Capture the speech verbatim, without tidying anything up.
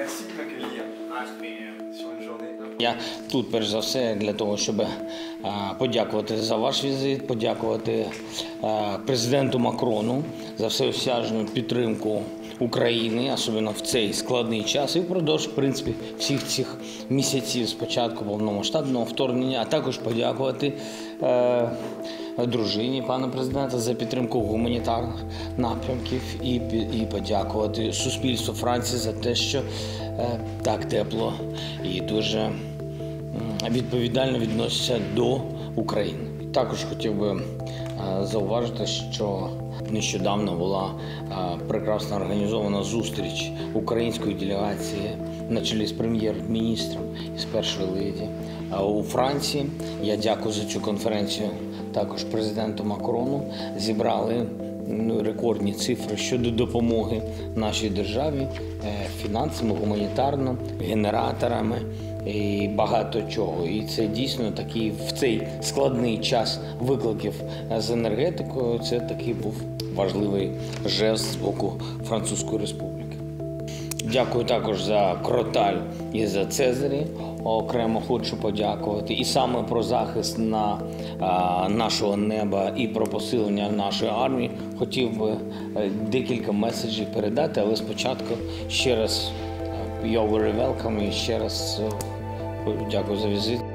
Merci de m'accueillir sur une journée. Я тут, перш за все, для того, щоб е, подякувати за ваш візит, подякувати е, президенту Макрону за всеосяжну підтримку України, особливо в цей складний час, і впродовж, в принципі, всіх цих місяців з початку повномасштабного вторгнення, а також подякувати е, дружині пана президента за підтримку гуманітарних напрямків і, і подякувати суспільству Франції за те, що е, так тепло і дуже відповідально відносяться до України. Також хотів би зауважити, що нещодавно була прекрасно організована зустріч української делегації на чолі з прем'єр-міністром і з першою леді у Франції. Я дякую за цю конференцію також президенту Макрону. Зібрали ну, рекордні цифри щодо допомоги нашій державі фінансами, гуманітарно, генераторами і багато чого. І це дійсно такий в цей складний час викликів з енергетикою, це такий був важливий жест з боку Французької Республіки. Дякую також за Кроталь і за Цезарі. Окремо хочу подякувати і саме про захист на а, нашого неба і про посилення нашої армії. Хотів би декілька меседжів передати, але спочатку ще раз you're very welcome і ще раз дякую за візит.